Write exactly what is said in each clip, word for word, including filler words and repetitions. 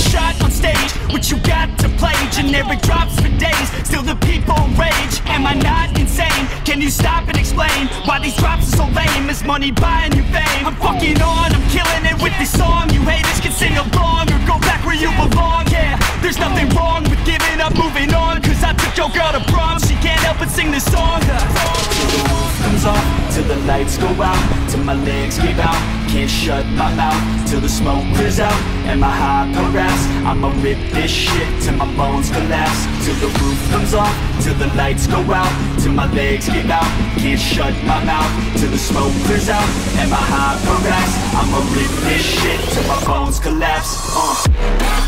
shot on stage. What you got to play? Generic drops for days, still the people rage. Am I not insane? Can you stop and explain why these drops are so lame? Is money buying you fame? I'm fucking on, I'm killing it with this song. You haters can sing along or go back where you belong. Yeah, there's nothing wrong with giving up, moving on. Cause I took your girl to prom, she can't help but sing this song. Till the roof comes off, till the lights go out, till my legs give out, can't shut my mouth, till the smoke clears out, and my high harass. I'ma rip this shit till my bones collapse. Till the roof comes off, till the lights go out, till my legs give out, can't shut my mouth, till the smoke clears out, and my high harass. I'ma rip this shit till my bones collapse. uh.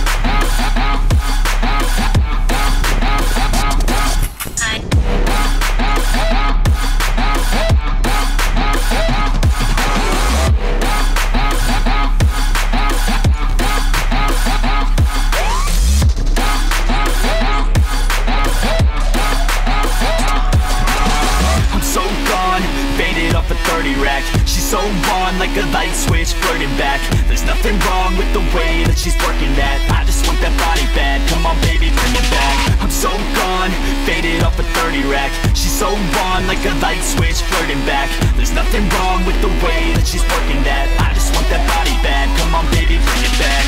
She's so on like a light switch, flirting back. There's nothing wrong with the way that she's working that. I just want that body bad, come on baby, bring it back. I'm so gone, faded off a thirty rack. She's so on like a light switch, flirting back. There's nothing wrong with the way that she's working that. I just want that body bad, come on baby, bring it back.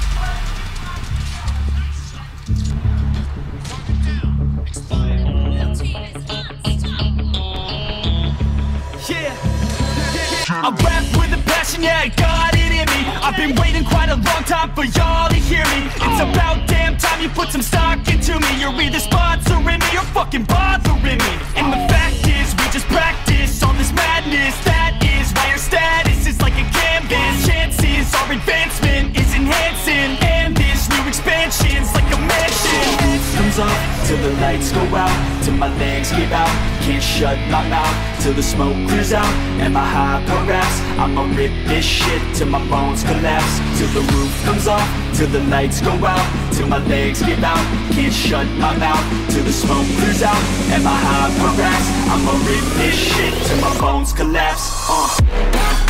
I rap with a passion, yeah, I got it in me. I've been waiting quite a long time for y'all to hear me. It's about damn time you put some stock into me. You're either sponsoring me or fucking bothering me. And the fact is, we just practice all this madness. That is why our status is like a canvas. Chances our advancement is enhancing, and this new expansion's like a mansion. Comes off till the lights go out, till my legs give out, can't shut my mouth, till the smoke clears out, and my high harass. I'ma rip this shit till my bones collapse. Till the roof comes off, till the lights go out, till my legs give out, can't shut my mouth, till the smoke clears out, and my high harass. I'ma rip this shit till my bones collapse. uh.